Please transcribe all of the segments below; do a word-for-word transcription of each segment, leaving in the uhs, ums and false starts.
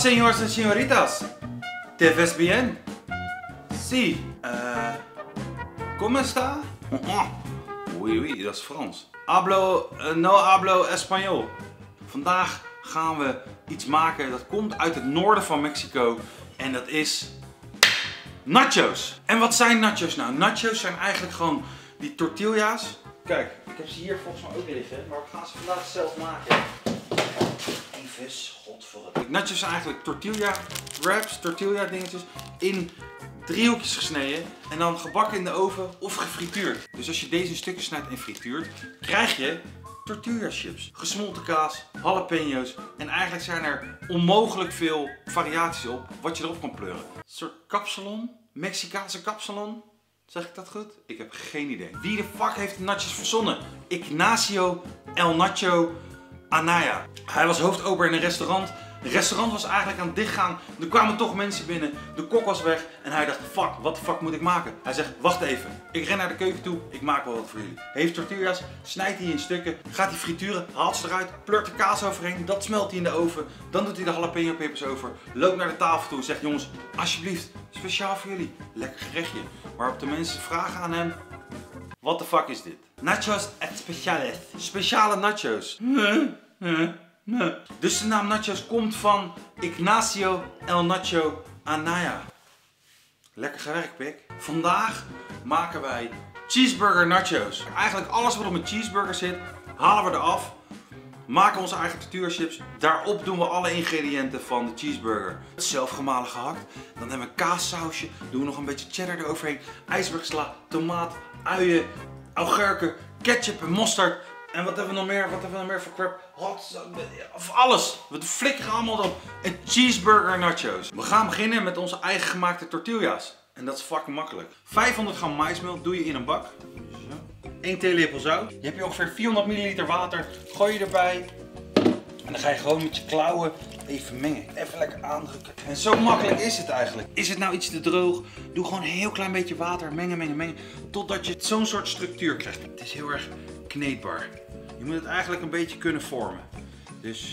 señores y señoritas. ¿Te ves bien? Sí. Uh, ¿Cómo está? Oui, oui, dat is Frans. Hablo, uh, no hablo español. Vandaag gaan we iets maken dat komt uit het noorden van Mexico. En dat is nachos. En wat zijn nachos nou? Nachos zijn eigenlijk gewoon die tortilla's. Kijk, ik heb ze hier volgens mij ook liggen, maar we gaan ze vandaag zelf maken. Even, godverdomme. Nachos zijn eigenlijk tortilla wraps, tortilla dingetjes in driehoekjes gesneden en dan gebakken in de oven of gefrituurd. Dus als je deze in stukjes snijdt en frituurt, krijg je tortilla chips. Gesmolten kaas, jalapeno's en eigenlijk zijn er onmogelijk veel variaties op wat je erop kan pleuren. Een soort kapsalon, Mexicaanse kapsalon. Zeg ik dat goed? Ik heb geen idee. Wie de fuck heeft de nachos verzonnen? Ignacio El Nacho Anaya. Hij was hoofdober in een restaurant. Het restaurant was eigenlijk aan het dichtgaan. Er kwamen toch mensen binnen. De kok was weg. En hij dacht, fuck, wat de fuck moet ik maken? Hij zegt, wacht even. Ik ren naar de keuken toe. Ik maak wel wat voor jullie. Hij heeft tortillas. Snijdt die in stukken. Gaat die frituren. Haalt ze eruit. Pleurt de kaas overheen. Dat smelt hij in de oven. Dan doet hij de jalapeno pepers over. Loopt naar de tafel toe. Zegt, jongens, alsjeblieft. Speciaal voor jullie. Lekker gerechtje. Waarop de mensen vragen aan hem. What the fuck is dit? Nachos especiales. Speciale nachos. Huh? Huh? Nee. Dus de naam nachos komt van Ignacio El Nacho Anaya. Lekker gewerkt, pik. Vandaag maken wij cheeseburger nachos. Eigenlijk alles wat op een cheeseburger zit, halen we eraf. Maken onze eigen tortilla chips. Daarop doen we alle ingrediënten van de cheeseburger. Zelf gemalen gehakt. Dan hebben we een kaassausje. Doen we nog een beetje cheddar eroverheen. IJsbergsla, tomaat, uien, augurken, ketchup en mosterd. En wat hebben we nog meer? Wat hebben we nog meer voor crap? Hot, of alles. We flikkeren allemaal op een cheeseburger nachos. We gaan beginnen met onze eigen gemaakte tortilla's. En dat is fucking makkelijk. vijfhonderd gram maïsmeel doe je in een bak. Zo. één theelepel zout. Je hebt hier ongeveer vierhonderd milliliter water. Gooi je erbij. En dan ga je gewoon met je klauwen even mengen. Even lekker aandrukken. En zo makkelijk is het eigenlijk. Is het nou iets te droog? Doe gewoon een heel klein beetje water. Mengen, mengen, mengen. Totdat je zo'n soort structuur krijgt. Het is heel erg kneedbaar. Je moet het eigenlijk een beetje kunnen vormen. Dus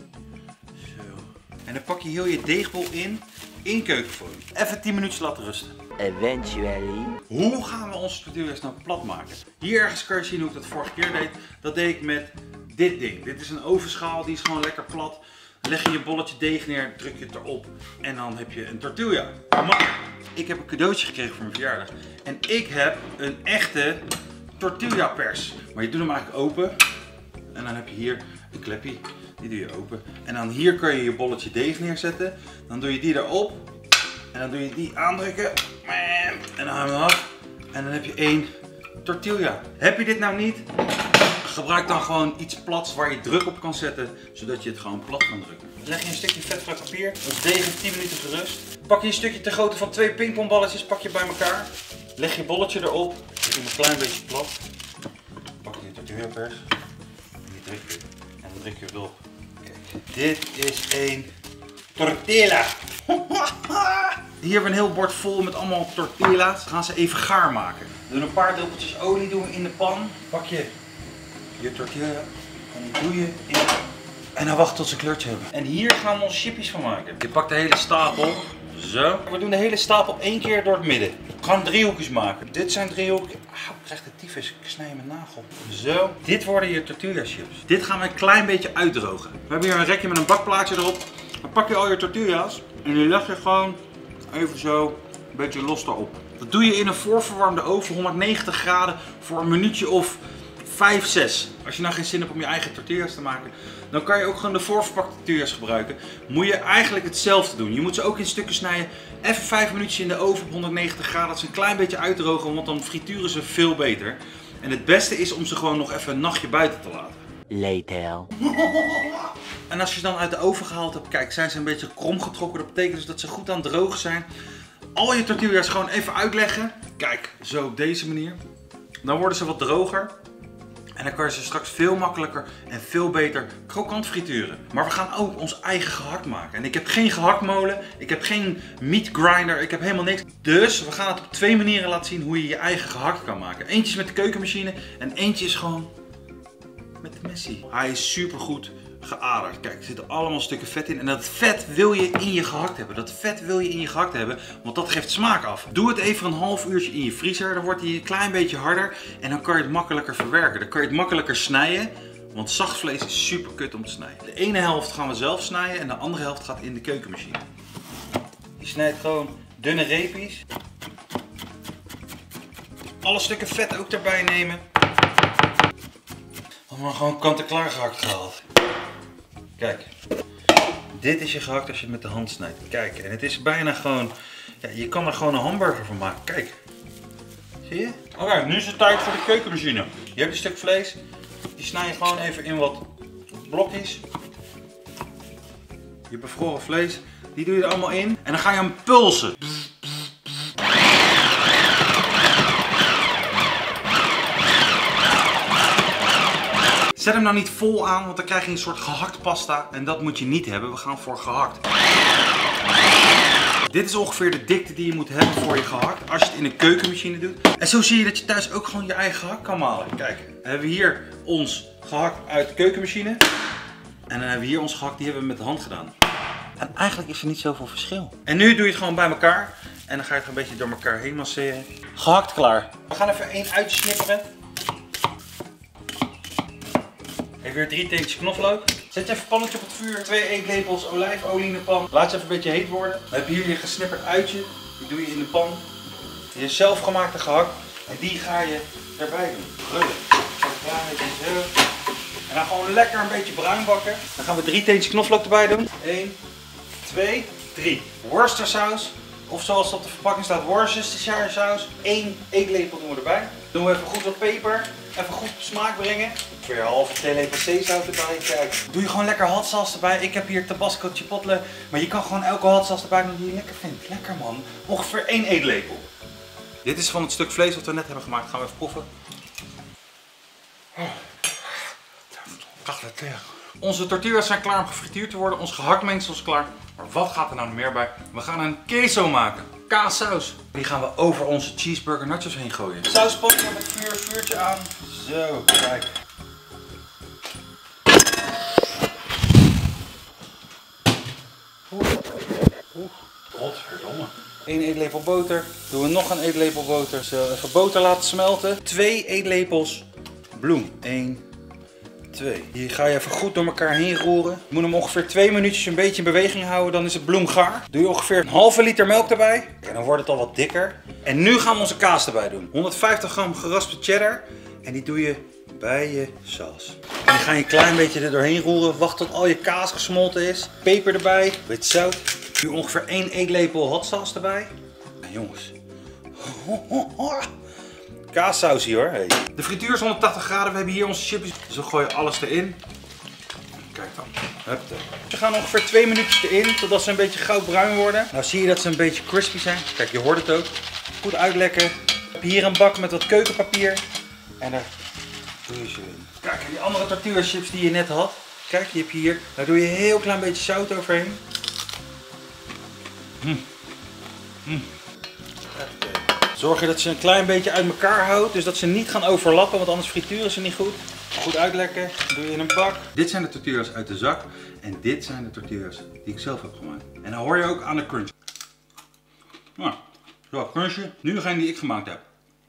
zo. En dan pak je heel je deegbol in, in keukenfolie. Even tien minuutjes laten rusten. Eventually. Hoe gaan we onze tortillas nou plat maken? Hier ergens kan je zien hoe ik dat vorige keer deed. Dat deed ik met dit ding. Dit is een ovenschaal, die is gewoon lekker plat. Leg je je bolletje deeg neer, druk je het erop en dan heb je een tortilla. Maar ik heb een cadeautje gekregen voor mijn verjaardag. En ik heb een echte tortilla pers. Maar je doet hem eigenlijk open. En dan heb je hier een klepje. Die doe je open. En dan hier kan je je bolletje deeg neerzetten. Dan doe je die erop. En dan doe je die aandrukken. En dan haal je hem af. En dan heb je één tortilla. Heb je dit nou niet? Gebruik dan gewoon iets plats waar je druk op kan zetten. Zodat je het gewoon plat kan drukken. Leg je een stukje vetvrij papier. Ons deeg heeft tien minuten gerust. Pak je een stukje ter grootte van twee pingpongballetjes. Pak je bij elkaar. Leg je bolletje erop. Zet hem een klein beetje plat. Pak je de tortilla pers. En die druk je. En dan druk je erop. Kijk. Dit is een tortilla. Hier hebben we een heel bord vol met allemaal tortilla's. We gaan ze even gaar maken. We doen een paar druppeltjes olie doen we in de pan. Pak je je tortilla en die doe je in. En dan wacht tot ze een kleurtje hebben. En hier gaan we onze chippies van maken. Je pakt de hele stapel. Zo. We doen de hele stapel één keer door het midden. We gaan driehoekjes maken. Dit zijn driehoekjes. Ah, ik krijg de tyfus. Ik snij mijn nagel. Zo. Dit worden je tortilla chips. Dit gaan we een klein beetje uitdrogen. We hebben hier een rekje met een bakplaatje erop. Dan pak je al je tortilla's. En die leg je gewoon even zo een beetje los erop. Dat doe je in een voorverwarmde oven. honderdnegentig graden voor een minuutje of vijf, zes. Als je nou geen zin hebt om je eigen tortillas te maken, dan kan je ook gewoon de voorverpakte tortillas gebruiken. Moet je eigenlijk hetzelfde doen. Je moet ze ook in stukken snijden. Even vijf minuutjes in de oven op honderdnegentig graden. Dat ze een klein beetje uitdrogen, want dan frituren ze veel beter. En het beste is om ze gewoon nog even een nachtje buiten te laten. Later. En als je ze dan uit de oven gehaald hebt, kijk, zijn ze een beetje krom getrokken. Dat betekent dus dat ze goed aan het drogen zijn. Al je tortillas gewoon even uitleggen. Kijk, zo op deze manier. Dan worden ze wat droger. En dan kan je ze straks veel makkelijker en veel beter krokant frituren. Maar we gaan ook ons eigen gehakt maken. En ik heb geen gehaktmolen, ik heb geen meat grinder, ik heb helemaal niks. Dus we gaan het op twee manieren laten zien hoe je je eigen gehakt kan maken. Eentje is met de keukenmachine en eentje is gewoon met de messie. Hij is super goed geaderd. Kijk, er zitten allemaal stukken vet in. En dat vet wil je in je gehakt hebben. Dat vet wil je in je gehakt hebben, want dat geeft smaak af. Doe het even een half uurtje in je vriezer. Dan wordt hij een klein beetje harder. En dan kan je het makkelijker verwerken. Dan kan je het makkelijker snijden. Want zacht vlees is super kut om te snijden. De ene helft gaan we zelf snijden en de andere helft gaat in de keukenmachine. Je snijdt gewoon dunne reepjes. Alle stukken vet ook erbij nemen. Dan maar gewoon kant-en-klaar gehakt gehaald. Kijk, dit is je gehakt als je het met de hand snijdt. Kijk, en het is bijna gewoon, ja, je kan er gewoon een hamburger van maken. Kijk, zie je? Oké, nu is het tijd voor de keukenmachine. Je hebt een stuk vlees, die snij je gewoon even in wat blokjes. Je bevroren vlees, die doe je er allemaal in. En dan ga je hem pulsen. Zet hem nou niet vol aan, want dan krijg je een soort gehakt pasta en dat moet je niet hebben. We gaan voor gehakt. Dit is ongeveer de dikte die je moet hebben voor je gehakt als je het in een keukenmachine doet. En zo zie je dat je thuis ook gewoon je eigen gehakt kan malen. Kijk, dan hebben we hier ons gehakt uit de keukenmachine. En dan hebben we hier ons gehakt, die hebben we met de hand gedaan. En eigenlijk is er niet zoveel verschil. En nu doe je het gewoon bij elkaar. En dan ga je het een beetje door elkaar heen masseren. Gehakt klaar. We gaan even één uitsnipperen. Even weer drie teentjes knoflook. Zet je even een pannetje op het vuur. Twee eetlepels olijfolie in de pan. Laat ze even een beetje heet worden. Dan heb je hier je gesnipperd uitje. Die doe je in de pan. Je zelfgemaakte gehakt. En die ga je erbij doen. Rullen. Een klein beetje zo. En dan gewoon lekker een beetje bruin bakken. Dan gaan we drie teentjes knoflook erbij doen. één, twee, drie. Worcestersaus. Of zoals het op de verpakking staat, Worcestershire saus. één eetlepel doen we erbij. Doen we even goed wat peper. Even goed op smaak brengen. Weer een halve theelepel zeezout erbij. Kijk. Doe je gewoon lekker hot sauce erbij. Ik heb hier Tabasco Chipotle. Maar je kan gewoon elke hot sauce erbij doen die je lekker vindt. Lekker man. Ongeveer één eetlepel. Dit is van het stuk vlees wat we net hebben gemaakt. Gaan we even proeven. Onze tortillas zijn klaar om gefrituurd te worden. Ons gehaktmengsel is klaar. Maar wat gaat er nou meer bij? We gaan een queso maken. Kaassaus. Die gaan we over onze cheeseburger nachos heen gooien. Sauspotje op het vuur, vuurtje aan. Zo, kijk. Oeh, oeh, godverdomme. Eén eetlepel boter. Doen we nog een eetlepel boter. Zo, even boter laten smelten. Twee eetlepels bloem. Eén. twee. Hier ga je even goed door elkaar heen roeren. Je moet hem ongeveer twee minuutjes een beetje in beweging houden, dan is het bloem gaar. Doe je ongeveer een halve liter melk erbij. En dan wordt het al wat dikker. En nu gaan we onze kaas erbij doen. honderdvijftig gram geraspte cheddar. En die doe je bij je saus. En die ga je een klein beetje er doorheen roeren. Wacht tot al je kaas gesmolten is. Peper erbij. Beetje zout. Nu ongeveer één eetlepel hot sauce erbij. En jongens. Kaassaus hier hoor. Hey. De frituur is honderdtachtig graden. We hebben hier onze chipjes. Dus we gooien alles erin. Kijk dan. Huppatee. Ze gaan ongeveer twee minuutjes erin. Totdat ze een beetje goudbruin worden. Nou zie je dat ze een beetje crispy zijn. Kijk, je hoort het ook. Goed uitlekken. Ik heb hier een bak met wat keukenpapier. En daar doe je ze in. Kijk, en die andere tortilla chips die je net had. Kijk, die heb je hier. Daar doe je een heel klein beetje zout overheen. Mm. Mm. Zorg je dat ze een klein beetje uit elkaar houdt, dus dat ze niet gaan overlappen, want anders frituren ze niet goed. Goed uitlekken, doe je in een bak. Dit zijn de tortillas uit de zak en dit zijn de tortillas die ik zelf heb gemaakt. En dan hoor je ook aan de crunch. Nou, zo, crunchje. Nu degene die ik gemaakt heb.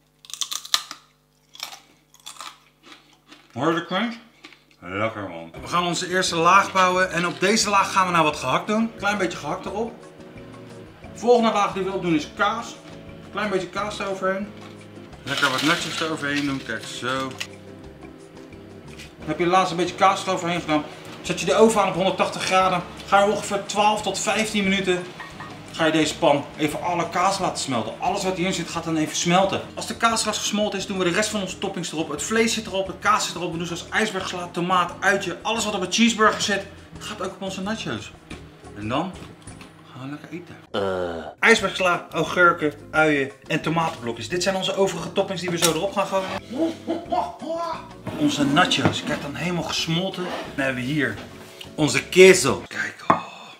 Hoor je de crunch? Lekker man. We gaan onze eerste laag bouwen en op deze laag gaan we nou wat gehakt doen. Klein beetje gehakt erop. De volgende laag die we wil doen is kaas. Klein beetje kaas eroverheen. Lekker wat nachos eroverheen doen. Kijk zo. Dan heb je laatst een beetje kaas eroverheen gedaan. Zet je de oven aan op honderdtachtig graden. Ga je ongeveer twaalf tot vijftien minuten. Ga je deze pan even alle kaas laten smelten. Alles wat hierin zit gaat dan even smelten. Als de kaasras gesmolten is doen we de rest van onze toppings erop. Het vlees zit erop, het kaas zit erop. We doen zoals ijsbergsla, tomaat, uitje. Alles wat op een cheeseburger zit gaat ook op onze nachos. En dan gaan we lekker eten. Uh. IJsbergsla, augurken, uien en tomatenblokjes. Dit zijn onze overige toppings die we zo erop gaan gooien. Onze nachos, kijk dan helemaal gesmolten. Dan hebben we hier onze queso. Kijk, oh.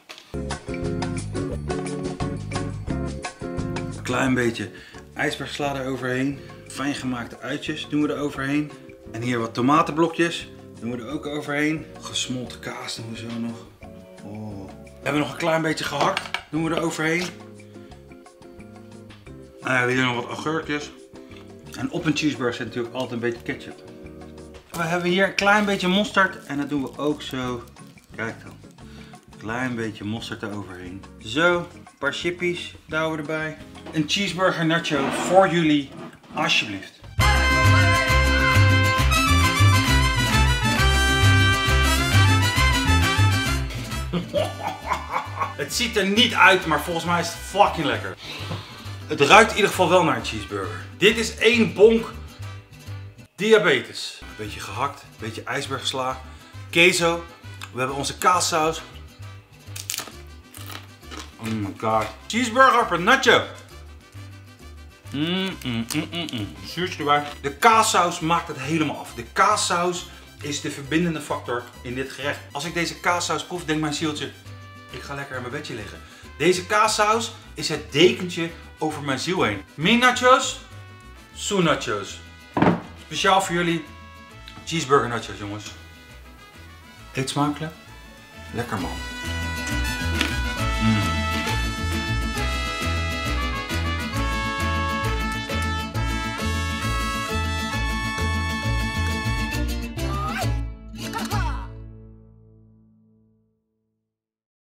Een klein beetje ijsbergsla eroverheen. Fijn gemaakte uitjes doen we er overheen. En hier wat tomatenblokjes. Doen we er ook overheen. Gesmolten kaas doen we zo nog. Oh. We hebben nog een klein beetje gehakt. Doen we er overheen. Nou, hier nog wat augurkjes. En op een cheeseburger zit natuurlijk altijd een beetje ketchup. We hebben hier een klein beetje mosterd. En dat doen we ook zo. Kijk dan. Een klein beetje mosterd eroverheen. Zo, een paar chippies douwen we erbij. Een cheeseburger nacho voor jullie, alsjeblieft. Het ziet er niet uit, maar volgens mij is het fucking lekker. Het ruikt in ieder geval wel naar een cheeseburger. Dit is één bonk diabetes. Een beetje gehakt, een beetje ijsbergsla, queso. We hebben onze kaassaus. Oh my god. Cheeseburger per nacho. Mm, mm, mm, mm, mm. Zuurtje erbij. De kaassaus maakt het helemaal af. De kaassaus is de verbindende factor in dit gerecht. Als ik deze kaassaus proef, denkt mijn zieltje, ik ga lekker in mijn bedje liggen. Deze kaassaus is het dekentje over mijn ziel heen. Mi nachos, su nachos. Speciaal voor jullie, cheeseburger nachos jongens. Eet smakelijk. Lekker man.